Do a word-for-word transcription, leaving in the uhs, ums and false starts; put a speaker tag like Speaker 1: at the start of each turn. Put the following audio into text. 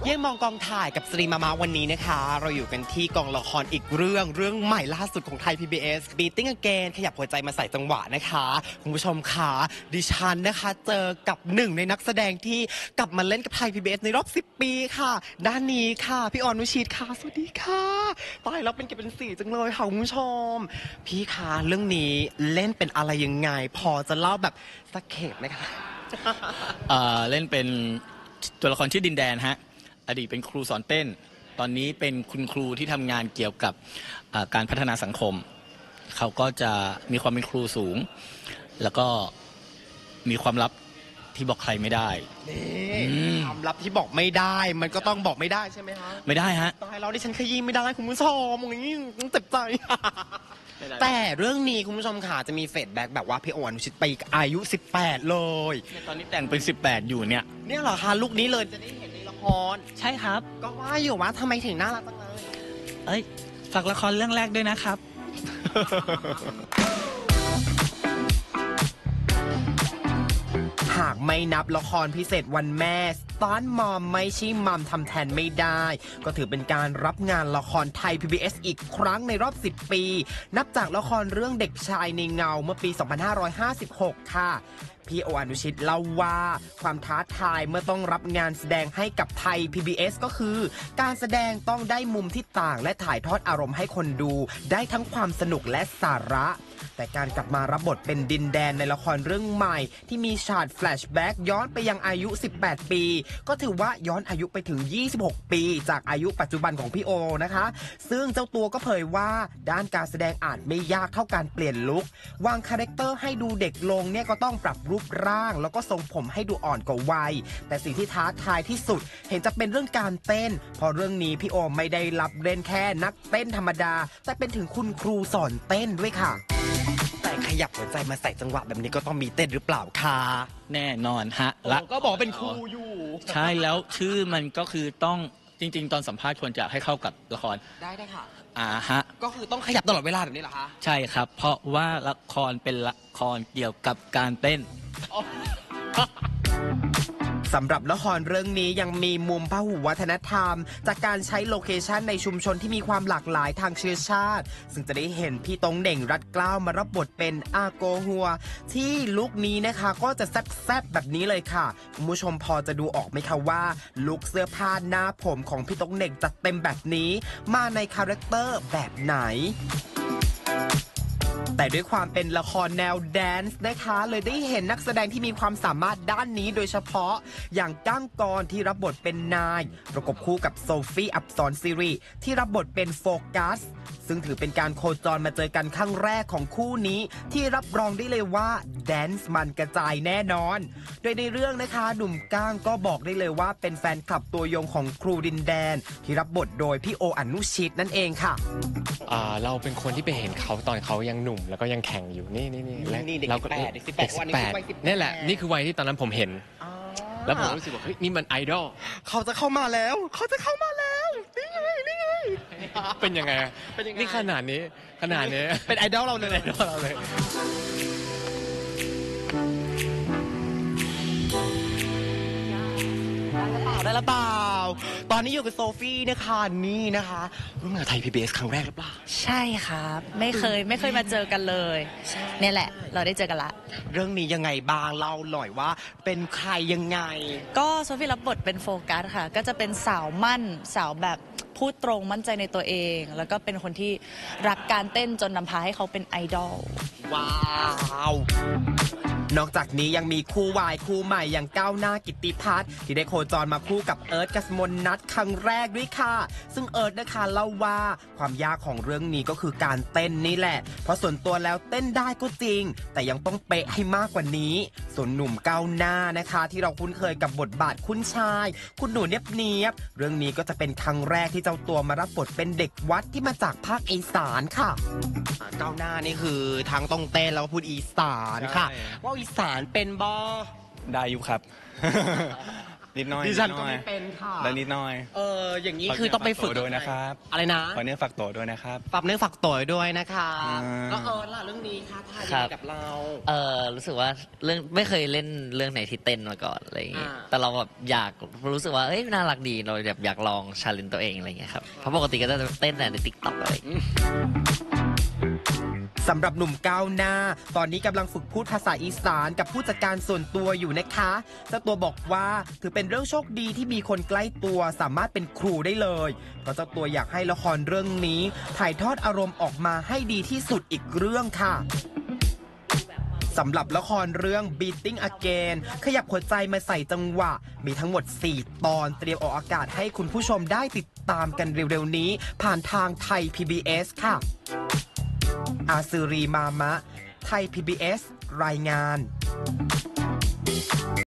Speaker 1: เย่มองกองถ่ายกับสตรีมามาวันนี้นะคะเราอยู่กันที่กองละครอีกเรื่องเรื่องใหม่ล่าสุดของไทย พี บี เอส Beating Again ขยับหัวใจมาใส่จังหวะนะคะคุณผู้ชมค่ะดิฉันนะคะเจอกับหนึ่งในนักแสดงที่กลับมาเล่นกับไทย พี บี เอส ในรอบสิบปีค่ะด้านนี้ค่ะพี่ออนุชิตค่ะสวัสดีค่ะตายแล้วเป็นเกียรติเป็นสีจังเลยค่ะคุณผู้ชมพี่คะเรื่องนี้เล่นเป็นอะไรยังไงพอจะเล่าแบบสักเขตไหมคะ
Speaker 2: เอ่อเล่นเป็นตัวละครชื่อดินแดนฮะอดีตเป็นครูสอนเต้นตอนนี้เป็นคุณครูที่ทำงานเกี่ยวกับการพัฒนาสังคมเขาก็จะมีความเป็นครูสูงแล้วก็มีความลับที่บอกใครไม่ได้
Speaker 1: นี่ความลับที่บอกไม่ได้มันก็ต้องบอกไม่ได้ใช่ไหมฮะ
Speaker 2: ไม่ได้ฮะ
Speaker 1: ตายแล้วดิฉันขยี้ไม่ได้คุณผู้ชมอย่างนี้เจ็บใจแต่เรื่องนี้คุณผู้ชมค่ะจะมีเฟดแบ็กแบบว่าพี่โออนุชิตไปอายุสิบแปดเลย
Speaker 2: ตอนนี้แต่งเป็นสิบแปดอยู่เนี่ย
Speaker 1: เนี่ยเหรอคะลูกนี้เลยจะได้เห็นในละคร
Speaker 2: ใช่ครับ
Speaker 1: ก็ว่าอยู่ว่าทำไมถึงน่ารักจังเลย
Speaker 2: เอ้ยฝากละครเรื่องแรกด้วยนะครับ
Speaker 1: หากไม่นับละครพิเศษวันแม่สตาร์มอมไม่ใช่มัมทำแทนไม่ได้ก็ถือเป็นการรับงานละครไทย พี บี เอส อีกครั้งในรอบสิบปีนับจากละครเรื่องเด็กชายในเงาเมื่อปีสองพันห้าร้อยห้าสิบหกค่ะพี่โออนุชิตเล่าว่าความท้าทายเมื่อต้องรับงานแสดงให้กับไทย พี บี เอส ก็คือการแสดงต้องได้มุมที่ต่างและถ่ายทอดอารมณ์ให้คนดูได้ทั้งความสนุกและสาระแต่การกลับมารับบทเป็นดินแดนในละครเรื่องใหม่ที่มีฉากแฟลชแบ็กย้อนไปยังอายุสิบแปดปีก็ถือว่าย้อนอายุไปถึงยี่สิบหกปีจากอายุปัจจุบันของพี่โอนะคะซึ่งเจ้าตัวก็เผยว่าด้านการแสดงอาจไม่ยากเท่าการเปลี่ยนลุควางคาแรคเตอร์ให้ดูเด็กลงเนี่ยก็ต้องปรับรูปร่างแล้วก็ทรงผมให้ดูอ่อนกว่าวัยแต่สิ่งที่ท้าทายที่สุดเห็นจะเป็นเรื่องการเต้นเพราะเรื่องนี้พี่โอไม่ได้รับเล่นแค่นักเต้นธรรมดาแต่เป็นถึงคุณครูสอนเต้นด้วยค่ะแต่ขยับหัวใจมาใส่จังหวะแบบนี้ก็ต้องมีเต้นหรือเปล่าคะ
Speaker 2: แน่นอนฮะและ
Speaker 1: ก็บอกเป็นครูอยู่
Speaker 2: ใช่แล้วชื่อมันก็คือต้องจริงๆตอนสัมภาษณ์ควรจะให้เข้ากับละคร
Speaker 1: ได้ได้ค่ะ
Speaker 2: อ่าฮะ
Speaker 1: ก็คือต้องขยับตลอดเวลาแบบนี้เหรอคะ
Speaker 2: ใช่ครับเพราะว่าละครเป็นละครเกี่ยวกับการเต้น
Speaker 1: สำหรับละครเรื่องนี้ยังมีมุมพหุวัฒนธรรมจากการใช้โลเคชันในชุมชนที่มีความหลากหลายทางเชื้อชาติซึ่งจะได้เห็นพี่ตงเด่งรัดเกล้ามารับบทเป็นอาโกฮัวที่ลุคนี้นะคะก็จะแซ่บๆแบบนี้เลยค่ะคุณผู้ชมพอจะดูออกไหมคะว่าลุคเสื้อผ้าหน้าผมของพี่ตงเด่งจัดเต็มแบบนี้มาในคาแรคเตอร์แบบไหนแต่ด้วยความเป็นละครแนวแดนซ์นะคะเลยได้เห็นนักแสดงที่มีความสามารถด้านนี้โดยเฉพาะอย่างก้างกรที่รับบทเป็นนายประกบคู่กับโซฟี่อับสรซิริที่รับบทเป็นโฟกัสซึ่งถือเป็นการโคจรมาเจอกันครั้งแรกของคู่นี้ที่รับรองได้เลยว่าแดนซ์มันกระจายแน่นอนโดยในเรื่องนะคะหนุ่มก้างก็บอกได้เลยว่าเป็นแฟนคลับตัวยงของครูดินแดนที่รับบทโดยพี่โออนุชิตนั่นเองค่ะ
Speaker 3: อ่าเราเป็นคนที่ไปเห็นเขาตอนเขายังหนุ่มแล้วก็ยังแข่งอยู่นี่นี่นี่
Speaker 1: เราก็เด็กสิบแปด
Speaker 3: สิบแปดนี่แหละนี่คือวัยที่ตอนนั้นผมเห็นแล้วผมรู้สึกว่าเฮ้ยนี่มันไอดอล
Speaker 1: เขาจะเข้ามาแล้วเขาจะเข้ามาแล้วนี่ไงนี่ไง
Speaker 3: เป็นยังไงนี่ขนาดนี้ขนาดนี้
Speaker 1: เป็นไอดอลเราเลย
Speaker 3: ไอดอลเราเลย
Speaker 1: ได้ละเปล่าตอนนี้อยู่กับโซฟี่นะคะนี่นะคะร่วมงานไทย พี บี เอส ครั้งแรกหรือเปล่า
Speaker 4: ใช่ครับไม่เคยไม่เคยมาเจอกันเลยเนี่ยแหละเราได้เจอกันละ
Speaker 1: เรื่องนี้ยังไงบ้างเล่าหน่อยว่าเป็นใครยังไง
Speaker 4: ก็โซฟี่รับบทเป็นโฟกัสค่ะก็จะเป็นสาวมั่นสาวแบบพูดตรงมั่นใจในตัวเองแล้วก็เป็นคนที่รักการเต้นจนนำพาให้เขาเป็นไอดอล
Speaker 1: ว้าวนอกจากนี้ยังมีคู่วายคู่ใหม่อย่างก้าวหน้ากิตติพัฒน์ที่ได้โคจรมาคู่กับเอิร์ธกัสมนนัทครั้งแรกด้วยค่ะซึ่งเอิร์ธนะคะเล่าว่าความยากของเรื่องนี้ก็คือการเต้นนี่แหละเพราะส่วนตัวแล้วเต้นได้ก็จริงแต่ยังต้องเป๊ะให้มากกว่านี้ส่วนหนุ่มก้าวหน้านะคะที่เราคุ้นเคยกับบทบาทคุณชายคุณหนูเนียบเนียบเรื่องนี้ก็จะเป็นครั้งแรกที่เจ้าตัวมารับบทเป็นเด็กวัดที่มาจากภาคอีสานค่ะก้าวหน้านี่คือทั้งต้องเต้นแล้วก็พูดอีสานค่ะว่าอีสานเป็นบอ
Speaker 2: ได้อยู่ครับ
Speaker 5: นิดหน้อย
Speaker 1: ดิฉัน
Speaker 5: ดห
Speaker 1: ก็
Speaker 5: อย
Speaker 1: ไม่เป็นค่ะ
Speaker 5: และนิดหน้อย
Speaker 1: เอออย่างนี้คือต้องไปฝึก
Speaker 5: ฝากเนื้อฝากตัวด้วยนะครับ
Speaker 1: อะไรนะ
Speaker 5: ขอเนื้อฝากตัวด้วยนะครับ
Speaker 1: ฝากเนื้อฝากตัวด้วยนะคะ
Speaker 5: อ่า
Speaker 1: แล้วเออล่ะเรื่องนี้ค่ะทาย
Speaker 6: ครั
Speaker 1: ยัง
Speaker 6: บ
Speaker 1: ไงกับเรา
Speaker 6: เออรู้สึกว่าเรื่องไม่เคยเล่นเรื่องไหนที่เต้นมาก่อนอะไรอย่างงี้
Speaker 1: อ่า
Speaker 6: แต่เราแบบอยากรู้สึกว่าเอ้ยน่ารักดีเราแบบอยากลองชาเลนตัวเองอะไรอย่างเงี้ยครับเพราะปกติก็จะเต้นแต่ในติ๊กต็อกอะไรอย่างเงี้ย
Speaker 1: สำหรับหนุ่มก้าวหน้า ตอนนี้กำลังฝึกพูดภาษาอีสานกับผู้จัดการส่วนตัวอยู่นะคะเจ้าตัวบอกว่าถือเป็นเรื่องโชคดีที่มีคนใกล้ตัวสามารถเป็นครูได้เลยเพราะเจ้าตัวอยากให้ละครเรื่องนี้ ถ่ายทอดอารมณ์ออกมาให้ดีที่สุดอีกเรื่องค่ะสำหรับละครเรื่อง Beating Again ขยับหัวใจมาใส่จังหวะ มีทั้งหมด สี่ ตอนเตรียมออกอากาศให้คุณผู้ชมได้ติดตามกันเร็วๆนี้ ผ่านทางไทย พี บี เอส ค่ะ อาซืรีมามะ ไทย พี บี เอส รายงาน